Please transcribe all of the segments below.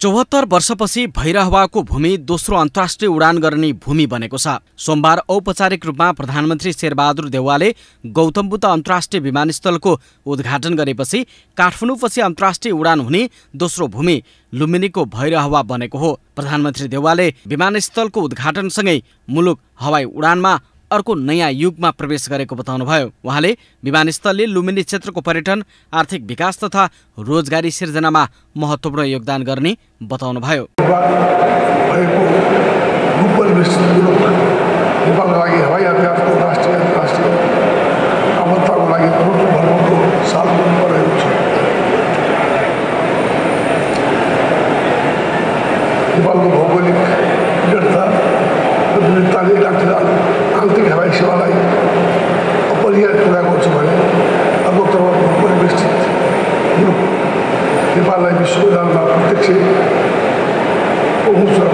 74 वर्षपछि भैरहवाको भूमि दोस्रो अन्तर्राष्ट्रिय उडान गर्ने भूमि बनेको छ। सोमबार औपचारिक रूपमा प्रधानमन्त्री शेरबहादुर देउवाले गौतम बुद्ध अन्तर्राष्ट्रिय विमानस्थलको उद्घाटन गरेपछि काठमाडौँपछि अन्तर्राष्ट्रिय उडान हुने दोस्रो भूमि लुम्बिनीको भैरहवा बनेको हो। प्रधानमन्त्री देउवाले विमानस्थलको उद्घाटनसँगै मुलुक हवाई उडानमा अर्को नयाँ युगमा प्रवेश गरेको बताउनुभयो। उहाँले विमानस्थलले लुम्बिनी क्षेत्रको पर्यटन, आर्थिक विकास तथा रोजगारी सिर्जनामा महत्त्वपूर्ण योगदान गर्ने बताउनुभयो। आन्तरिक हवाई सेवालाई अपरिहार्य तुल्याएको छ भने अर्कोतर्फ परिवेष्टित मुलुक नेपाललाई विश्व बजारमा प्रत्यक्ष पहुँच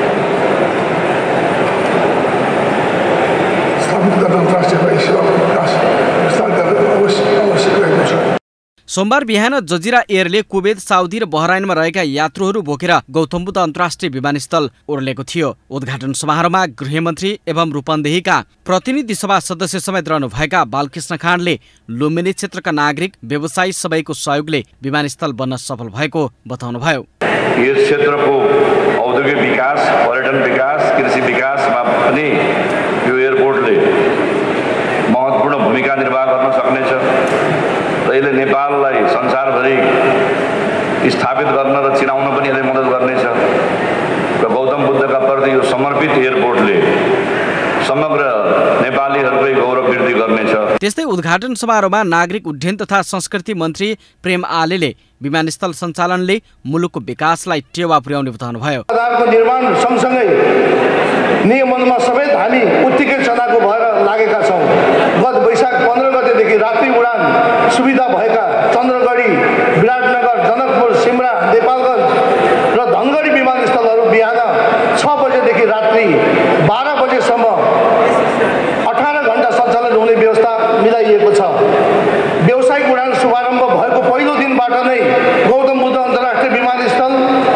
स्थापित गर्न अन्तर्राष्ट्रिय हवाई सेवाको विकास विस्तार गर्न आवश्यक रहेको छ। सोमबार बिहान जजिरा एयरले कुवेत, साउदी र बहराइनमा रहेका यात्रुहरू बोकेर गौतम बुद्ध अन्तर्राष्ट्रिय विमानस्थल ओर्लेको थियो। उद्घाटन समारोहमा गृहमन्त्री एवं रूपन्देहीका प्रतिनिधि सभा सदस्य समेत रहनुभएका बालकृष्ण खाँडले लुम्बिनी क्षेत्रका नागरिक, व्यवसायी सबैको सहयोगले विमानस्थल बन्न सफल भएको बताउनुभयो। यस क्षेत्रको औद्योगिक विकास, पर्यटन विकास, कृषि विकासमा पनि यो एयरपोर्टले महत्त्वपूर्ण भूमिका निर्वाह गर्न सक्नेछ। यसले नेपाललाई संसारभरि स्थापित गर्न र चिनाउन पनि यसले मद्दत गर्नेछ र गौतम बुद्धका प्रति यो समर्पित एयरपोर्टले समग्र नेपालीहरूकै गौरव वृद्धि गर्नेछ। त्यस्तै उद्घाटन समारोहमा नागरिक उड्डयन तथा संस्कृति मन्त्री प्रेम आलेले विमानस्थल सञ्चालनले मुलुकको विकासलाई टेवा पुर्याउने बताउनुभयो। निर्माण सँगसँगै नियमनमा समेत हामी उत्तिकै चनाको भएर लागेका छौँ। गत वैशाख 15 गतेदेखि रात्रि उडान सुविधा भएका चन्द्रगढी, विराटनगर, जनकपुर, सिमरा, नेपालगञ्ज र धनगढी विमानस्थलहरू बिहान 6 बजेदेखि रात्रि 12 बजेसम्म 18 घण्टा सञ्चालन हुने व्यवस्था मिलाइएको छ। व्यावसायिक उडान शुभारम्भ भएको पहिलो दिनबाट नै गौतम बुद्ध अन्तर्राष्ट्रिय विमानस्थल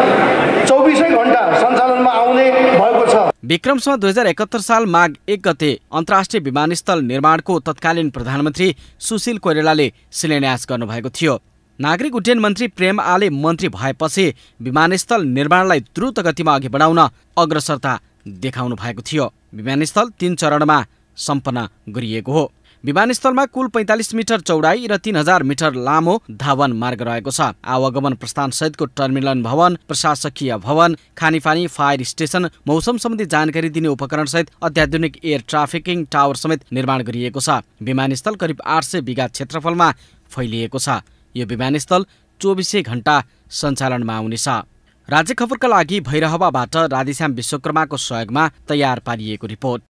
24 घण्टा सञ्चालनमा आउने भएको छ। विक्रमसम्म 2071 साल माघ 1 गते अन्तर्राष्ट्रिय विमानस्थल निर्माणको तत्कालीन प्रधानमन्त्री सुशील कोइरालाले शिलान्यास गर्नुभएको थियो। नागरिक उड्डयन मन्त्री प्रेम आले मन्त्री भएपछि विमानस्थल निर्माणलाई द्रुत गतिमा अघि बढाउन अग्रसरता देखाउनु भएको थियो। विमानस्थल 3 चरणमा सम्पन्न गरिएको हो। विमानस्थलमा कुल 45 मिटर चौडाई र 3000 मिटर लामो धावन मार्ग रहेको छ। आवागमन प्रस्थान सहितको टर्मिनल भवन, प्रशासकीय भवन, खानेपानी, फायर स्टेसन, मौसम सम्बन्धी जानकारी दिने उपकरण सहित अत्याधुनिक एयर ट्राफिकिङ टावर समेत निर्माण गरिएको छ। विमानस्थल करिब 800 बिघा क्षेत्रफलमा फैलिएको छ। यो विमानस्थल 24 घण्टा सञ्चालनमा आउनेछ। राज्य खबरका लागि भैरहवाबाट राधेश्याम विश्वकर्माको सहयोगमा तयार पारिएको रिपोर्ट।